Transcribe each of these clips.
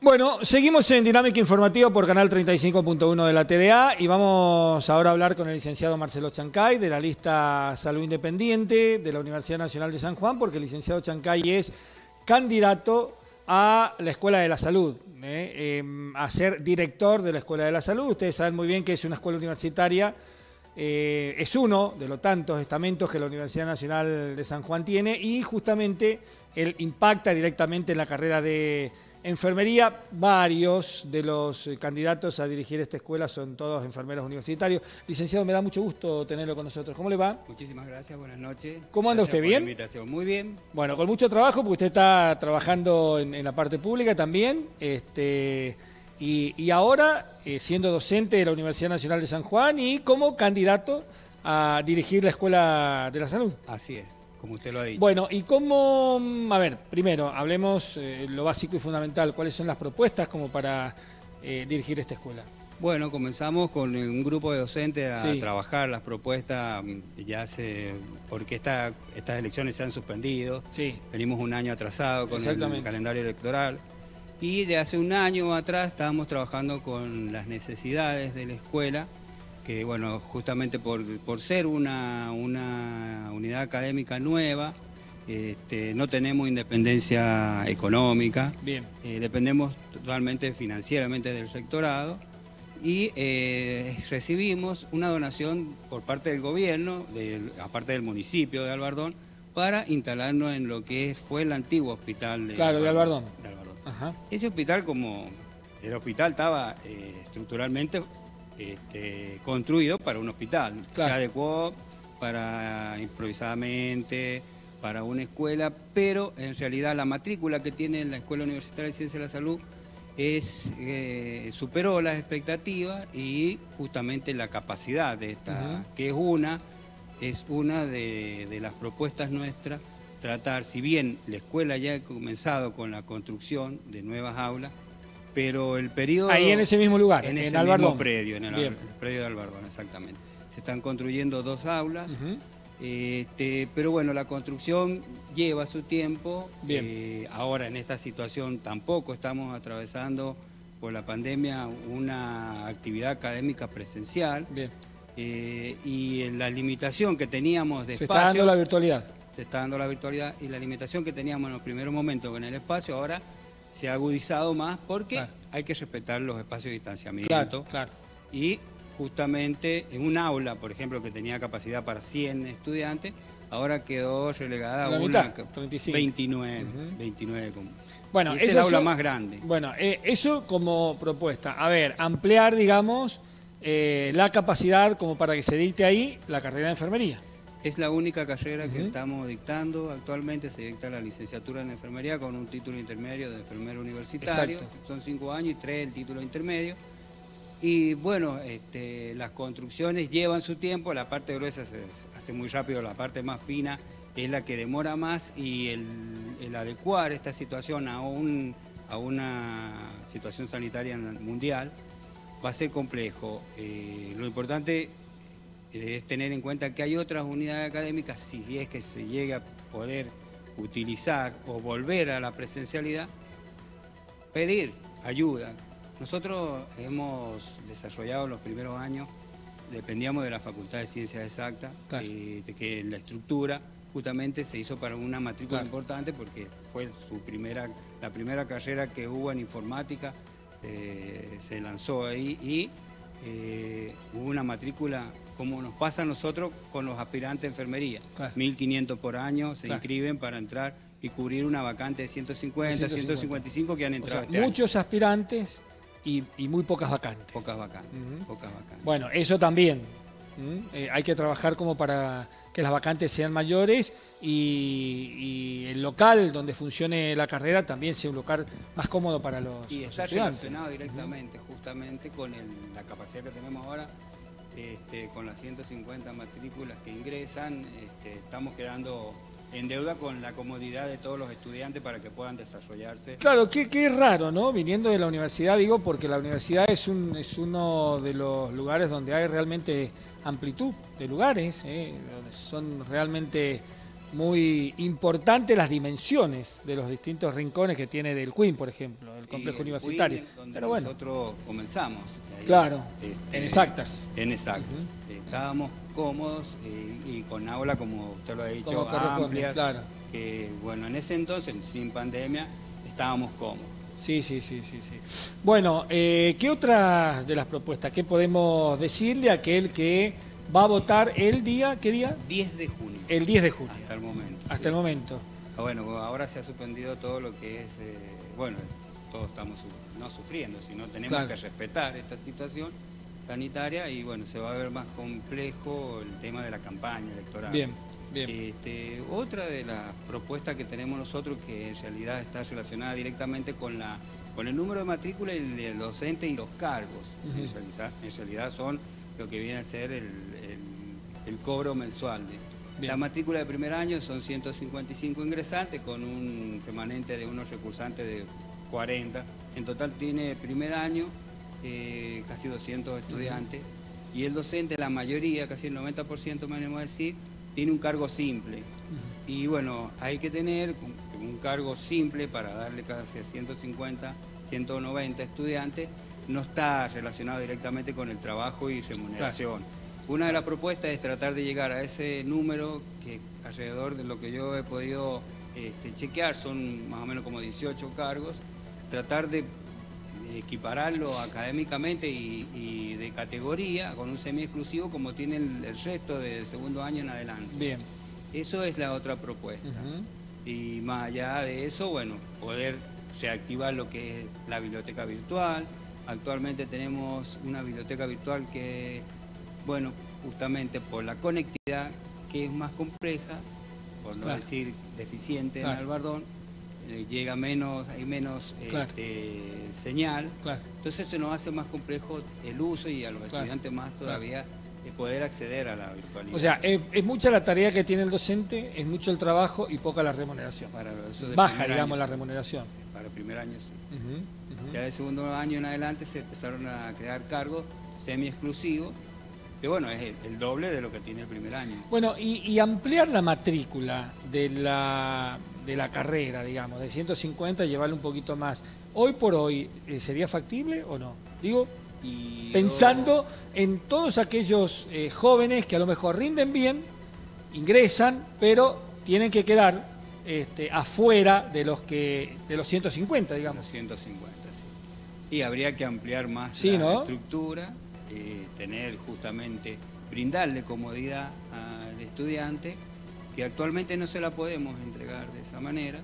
Bueno, seguimos en Dinámica Informativa por Canal 35.1 de la TDA y vamos ahora a hablar con el licenciado Marcelo Chancay de la lista Salud Independiente de la Universidad Nacional de San Juan, porque el licenciado Chancay es candidato a la Escuela de la Salud, a ser director de la Escuela de la Salud. Ustedes saben muy bien que es una escuela universitaria, es uno de los tantos estamentos que la Universidad Nacional de San Juan tiene y justamente él impacta directamente en la carrera de enfermería. Varios de los candidatos a dirigir esta escuela son todos enfermeros universitarios. Licenciado, me da mucho gusto tenerlo con nosotros. ¿Cómo le va? Muchísimas gracias, buenas noches. ¿Cómo anda usted? ¿Bien? Muy bien. Bueno, con mucho trabajo, porque usted está trabajando en la parte pública también, y ahora siendo docente de la Universidad Nacional de San Juan y como candidato a dirigir la Escuela de la Salud. Así es, como usted lo ha dicho. Bueno, y cómo, a ver, primero, hablemos lo básico y fundamental, ¿cuáles son las propuestas como para dirigir esta escuela? Bueno, comenzamos con un grupo de docentes a Sí. trabajar las propuestas, porque estas elecciones se han suspendido. Sí. Venimos un año atrasado con el calendario electoral. Y de hace un año atrás estábamos trabajando con las necesidades de la escuela, que bueno, justamente por ser una unidad académica nueva, no tenemos independencia económica. Bien. Dependemos totalmente financieramente del rectorado y recibimos una donación por parte del gobierno, aparte del municipio de Albardón, para instalarnos en lo que fue el antiguo hospital de Albardón. Ajá. Ese hospital, como el hospital estaba estructuralmente construido para un hospital, claro, se adecuó para improvisadamente para una escuela, pero en realidad la matrícula que tiene la Escuela Universitaria de Ciencias de la Salud superó las expectativas y justamente la capacidad de esta, que es una de las propuestas nuestras, tratar, si bien la escuela ya ha comenzado con la construcción de nuevas aulas, pero el periodo... Ahí en ese mismo lugar, en ese mismo predio, en el predio de Albardón, exactamente. Se están construyendo 2 aulas, pero bueno, la construcción lleva su tiempo. Ahora en esta situación tampoco estamos atravesando por la pandemia una actividad académica presencial. Y en la limitación que teníamos de espacio... Se está dando la virtualidad. Se está dando la virtualidad y la limitación que teníamos en los primeros momentos con el espacio ahora se ha agudizado más porque hay que respetar los espacios de distanciamiento. Y justamente en un aula, por ejemplo, que tenía capacidad para 100 estudiantes, ahora quedó relegada a una 29. Bueno, es el aula más grande. Bueno, eso como propuesta. A ver, ampliar, digamos, la capacidad como para que se dicte ahí la carrera de enfermería. Es la única carrera que estamos dictando. Actualmente se dicta la licenciatura en enfermería con un título intermedio de enfermero universitario. Son 5 años y 3 el título intermedio. Y bueno, las construcciones llevan su tiempo, la parte gruesa se hace muy rápido, la parte más fina es la que demora más y el adecuar esta situación a una situación sanitaria mundial va a ser complejo. Lo importante es tener en cuenta que hay otras unidades académicas, si es que se llega a poder utilizar o volver a la presencialidad, pedir ayuda. Nosotros hemos desarrollado los primeros años, dependíamos de la Facultad de Ciencias Exactas, que la estructura justamente se hizo para una matrícula importante porque fue la primera carrera que hubo en informática, se lanzó ahí y hubo una matrícula como nos pasa a nosotros con los aspirantes de enfermería. 1.500 por año se inscriben para entrar y cubrir una vacante de 150, 155 que han entrado este año. Muchos aspirantes y muy pocas vacantes. Pocas vacantes. Bueno, eso también. Hay que trabajar como para que las vacantes sean mayores y el local donde funcione la carrera también sea un local más cómodo para los estudiantes. Y está relacionado directamente, justamente con la capacidad que tenemos ahora. Con las 150 matrículas que ingresan, estamos quedando en deuda con la comodidad de todos los estudiantes para que puedan desarrollarse. Claro, qué raro, ¿no? Viniendo de la universidad, digo, porque la universidad es uno de los lugares donde hay realmente amplitud de lugares, donde son realmente muy importante las dimensiones de los distintos rincones que tiene del Queen, por ejemplo, el complejo universitario. Donde pero bueno, nosotros comenzamos. Ahí, claro, en exactas. En exactas. Estábamos cómodos y con aula, como usted lo ha dicho, amplias. Claro. Que bueno, en ese entonces, sin pandemia, estábamos cómodos. Sí. Bueno, ¿qué otras de las propuestas? ¿Qué podemos decirle a aquel que va a votar el día, qué día? 10 de junio. El 10 de junio. Hasta el momento. Hasta el momento. Bueno, ahora se ha suspendido todo lo que es, bueno, todos estamos no sufriendo, sino tenemos que respetar esta situación sanitaria y bueno, se va a ver más complejo el tema de la campaña electoral. Bien. Otra de las propuestas que tenemos nosotros, que en realidad está relacionada directamente con el número de matrícula y el docente y los cargos, en realidad son lo que viene a ser el cobro mensual. La matrícula de primer año son 155 ingresantes con un remanente de unos recursantes de 40. En total tiene primer año casi 200 estudiantes y el docente, la mayoría, casi el 90% me animo a decir, tiene un cargo simple. Y bueno, hay que tener un cargo simple para darle casi a 150, 190 estudiantes, no está relacionado directamente con el trabajo y remuneración. Una de las propuestas es tratar de llegar a ese número, que alrededor de lo que yo he podido chequear son más o menos como 18 cargos, tratar de equipararlo académicamente y de categoría con un semi-exclusivo como tienen el resto del segundo año en adelante. Bien. Eso es la otra propuesta. Y más allá de eso, bueno, poder reactivar lo que es la biblioteca virtual. Actualmente tenemos una biblioteca virtual que, bueno, justamente por la conectividad, que es más compleja, por no decir deficiente en Albardón, llega menos, hay menos señal, entonces se nos hace más complejo el uso y a los estudiantes más todavía poder acceder a la virtualidad. O sea, es mucha la tarea que tiene el docente, es mucho el trabajo y poca la remuneración. Baja, digamos, la remuneración. Para el primer año sí. Ya del segundo año en adelante se empezaron a crear cargos semi-exclusivos, que bueno, es el doble de lo que tiene el primer año. Bueno, y ampliar la matrícula de la carrera, digamos, de 150 y llevarle un poquito más. Hoy por hoy, ¿sería factible o no? Digo, pensando en todos aquellos jóvenes que a lo mejor rinden bien, ingresan, pero tienen que quedar afuera de los 150, digamos. Los 150, sí. Y habría que ampliar más la estructura, tener justamente, brindarle comodidad al estudiante, que actualmente no se la podemos entregar de esa manera,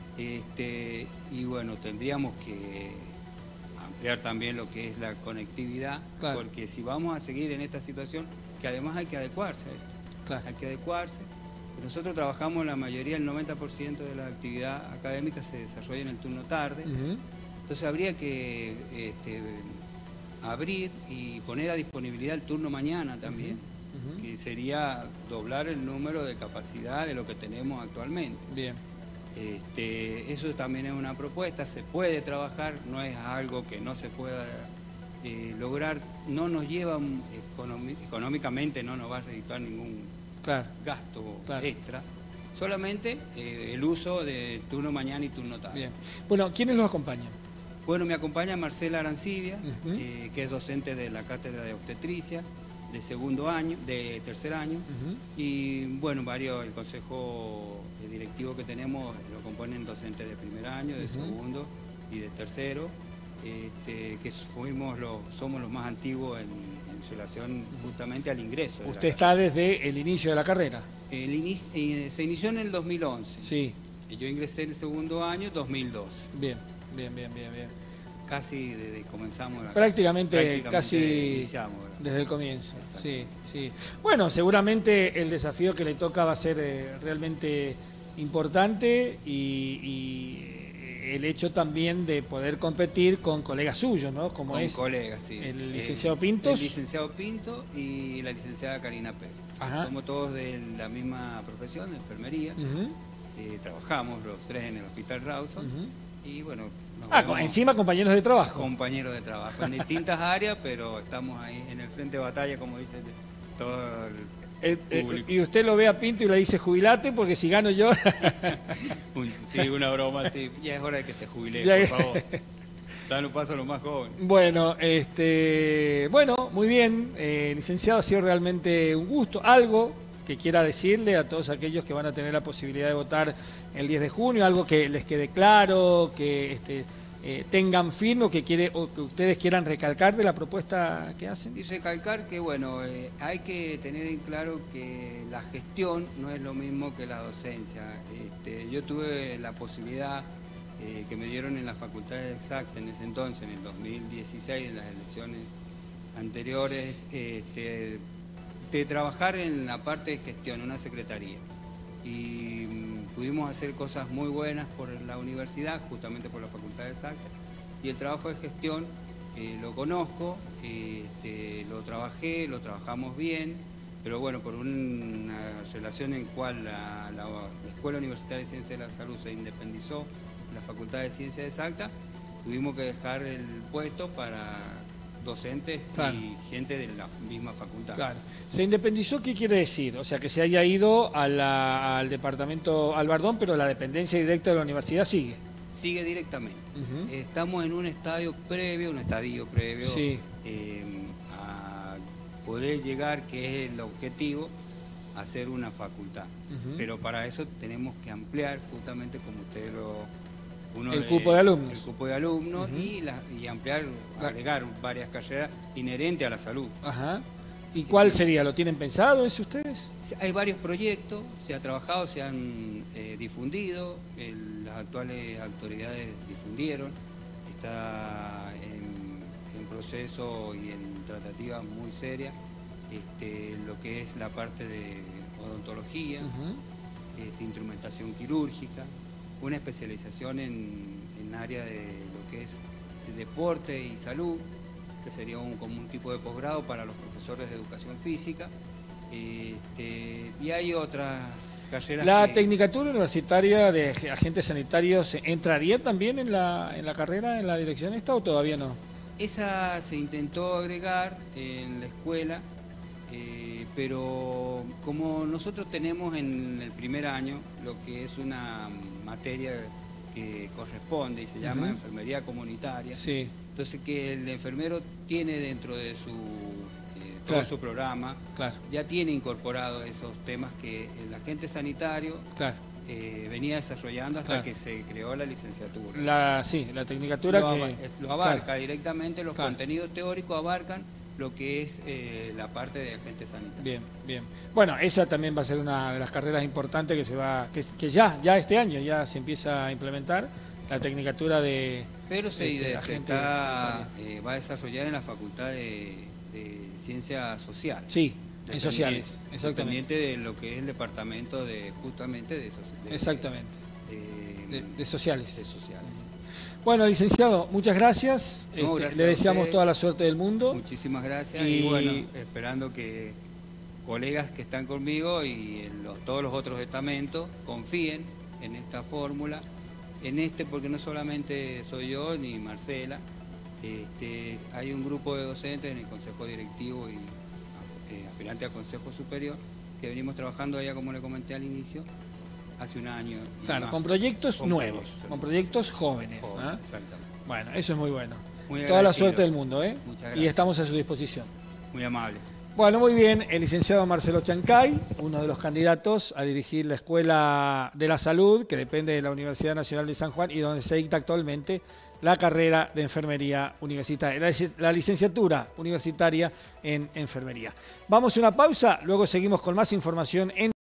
y bueno, tendríamos que ampliar también lo que es la conectividad, porque si vamos a seguir en esta situación, que además hay que adecuarse a esto, hay que adecuarse. Nosotros trabajamos la mayoría, el 90% de la actividad académica se desarrolla en el turno tarde, entonces habría que abrir y poner a disponibilidad el turno mañana también, que sería doblar el número de capacidad de lo que tenemos actualmente. Bien. Eso también es una propuesta, se puede trabajar, no es algo que no se pueda lograr, no nos lleva económicamente, no nos va a redituar ningún gasto extra, solamente el uso de turno mañana y turno tarde. Bien. Bueno, ¿quiénes los acompañan? Bueno, me acompaña Marcela Arancibia, que es docente de la Cátedra de Obstetricia, de segundo año, de tercer año, y bueno, el consejo directivo que tenemos lo componen docentes de primer año, de segundo y de tercero, que somos los más antiguos en relación justamente al ingreso. ¿Usted está desde el inicio de la carrera? Se inició en el 2011. Sí. Yo ingresé en el segundo año, 2002. Bien. Casi desde que comenzamos. Prácticamente casi iniciamos, desde el comienzo. Sí. Bueno, seguramente el desafío que le toca va a ser realmente importante y el hecho también de poder competir con colegas suyos, ¿no? Como es colegas, sí. El licenciado Pintos. El licenciado Pinto y la licenciada Karina Pérez. Somos todos de la misma profesión, de enfermería. Trabajamos los tres en el Hospital Rawson y bueno... encima compañeros de trabajo. Compañeros de trabajo, en distintas áreas, pero estamos ahí en el frente de batalla, como dice todo Y usted lo ve a Pinto y le dice jubilate porque si gano yo... Sí, una broma, sí. Ya es hora de que te jubiles, por favor. Dale un paso a los más jóvenes. Bueno, bueno, muy bien. Licenciado, ha sido realmente un gusto. Algo que quiera decirle a todos aquellos que van a tener la posibilidad de votar el 10 de junio, algo que les quede claro, que tengan firme o que ustedes quieran recalcar de la propuesta que hacen. Y recalcar que, bueno, hay que tener en claro que la gestión no es lo mismo que la docencia. Yo tuve la posibilidad que me dieron en la Facultad de Exacta en ese entonces, en el 2016, en las elecciones anteriores, de trabajar en la parte de gestión, en una secretaría. Y pudimos hacer cosas muy buenas por la universidad, justamente por la Facultad de Exacta. Y el trabajo de gestión lo conozco, lo trabajé, lo trabajamos bien, pero bueno, por una relación en cual la Escuela Universitaria de Ciencias de la Salud se independizó, la Facultad de Ciencias Exactas, tuvimos que dejar el puesto para docentes y gente de la misma facultad. Claro. ¿Se independizó qué quiere decir? O sea, que se haya ido al departamento Albardón, pero la dependencia directa de la universidad sigue. Sigue directamente. Estamos en un estadio previo sí, a poder llegar, que es el objetivo, a hacer una facultad. Pero para eso tenemos que ampliar, justamente como usted el cupo de alumnos. El cupo de alumnos y ampliar, agregar varias carreras inherentes a la salud. Ajá. ¿Y sí, cuál sería? ¿Lo tienen pensado eso ustedes? Hay varios proyectos, se ha trabajado, se han difundido, las actuales autoridades difundieron, está en proceso y en tratativa muy seria lo que es la parte de odontología, instrumentación quirúrgica, una especialización en área de lo que es deporte y salud, que sería como un tipo de posgrado para los profesores de educación física, y hay otras carreras. ¿La tecnicatura universitaria de agentes sanitarios entraría también en la carrera, en la dirección esta, o todavía no? Esa se intentó agregar en la escuela, pero como nosotros tenemos en el primer año lo que es una materia que corresponde y se llama enfermería comunitaria, sí, entonces que el enfermero tiene dentro de todo su programa, ya tiene incorporado esos temas que el agente sanitario venía desarrollando hasta que se creó la licenciatura. La tecnicatura lo abarca directamente, los contenidos teóricos abarcan lo que es la parte de agente sanitario. Bien, bien. Bueno, esa también va a ser una de las carreras importantes que ya este año ya se empieza a implementar, la tecnicatura de... Pero va a desarrollar en la Facultad de Ciencias Sociales. Sí, en sociales, exactamente. De lo que es el departamento justamente de exactamente. De sociales. De sociales. Bueno, licenciado, muchas gracias. Gracias le deseamos toda la suerte del mundo. Muchísimas gracias. Y bueno, esperando que colegas que están conmigo y todos los otros estamentos confíen en esta fórmula, porque no solamente soy yo ni Marcela, hay un grupo de docentes en el Consejo Directivo y aspirante a Consejo Superior que venimos trabajando allá, como le comenté al inicio, hace un año. Claro, con proyectos nuevos, con proyectos jóvenes. Exactamente. Bueno, eso es muy bueno. Muy toda la suerte del mundo, Muchas gracias. Y estamos a su disposición. Muy amable. Bueno, muy bien, el licenciado Marcelo Chancay, uno de los candidatos a dirigir la Escuela de la Salud, que depende de la Universidad Nacional de San Juan y donde se dicta actualmente la carrera de enfermería universitaria, la licenciatura universitaria en enfermería. Vamos a una pausa, luego seguimos con más información en